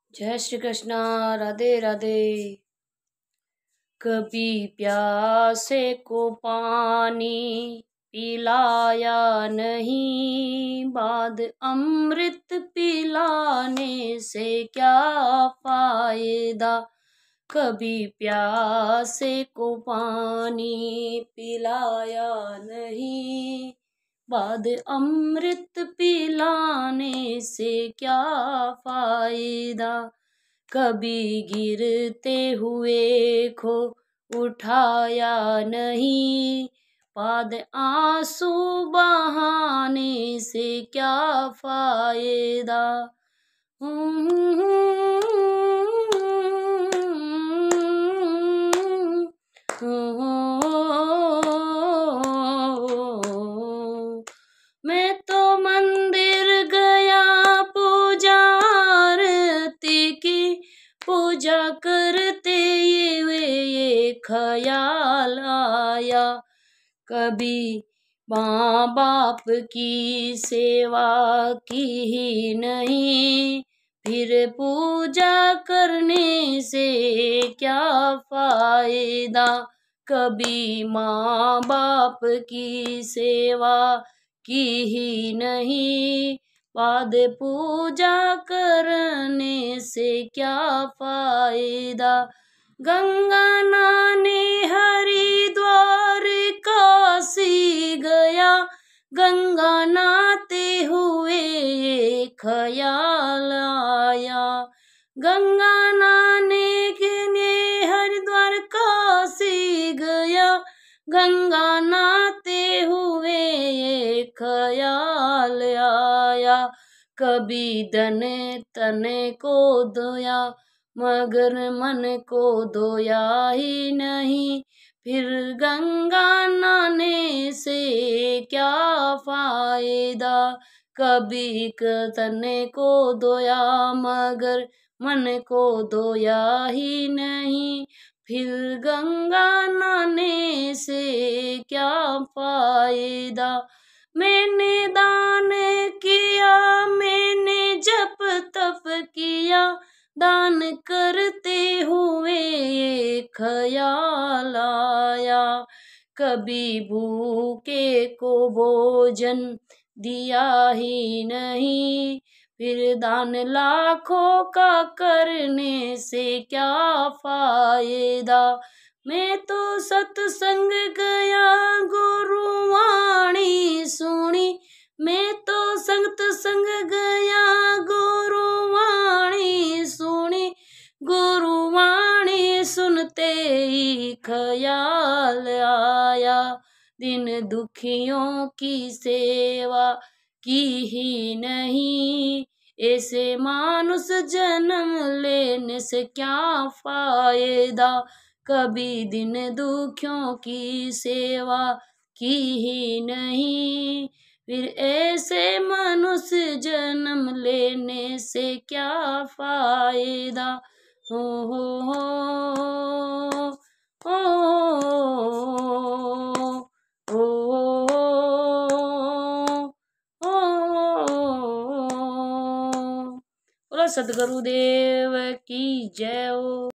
जय श्री कृष्णा। राधे राधे। कभी प्यासे को पानी पिलाया नहीं, बाद अमृत पिलाने से क्या फायदा। कभी प्यासे को पानी पिलाया नहीं, बाद अमृत पिलाने से क्या फायदा। कभी गिरते हुए को उठाया नहीं, बाद आंसू बहाने से क्या फायदा। मैं तो मंदिर गया पूजा आरती की, पूजा करते ये ख्याल आया। कभी माँ बाप की सेवा की ही नहीं, फिर पूजा करने से क्या फायदा। कभी माँ बाप की सेवा की ही नहीं, बाद पूजा करने से क्या फायदा। गंगा नहाने हरिद्वार काशी गया, गंगा नहाते हुए ख्याल आया। गंगा नहाने के लिए हरिद्वार काशी गया, गंगा नहाते हुए ख्याल आया। कभी धन तन को धोया, मगर मन को धोया ही नहीं, फिर गंगा नहाने से क्या फायदा। कभी तन को धोया, मगर मन को धोया ही नहीं, फिर गंगा नहाने से क्या फायदा। मैंने दान किया, मैंने जप तप किया, दान करते हुए ख्याल आया। कभी भूखे को भोजन दिया ही नहीं, फिर दान लाखों का करने से क्या फायदा। मैं तो सत्संग गया गुरुवाणी सुनी, मैं तो सत्संग गया गुरुवाणी सुनी, गुरुवाणी सुनते ही ख्याल आया। दिन दुखियों की सेवा की ही नहीं, ऐसे मानुष जन्म लेने से क्या फायदा। कभी दिन दुखियों की सेवा की ही नहीं, फिर ऐसे मनुष्य जन्म लेने से क्या फायदा। हो हो हो बोलो सद्गुरुदेव की जय हो।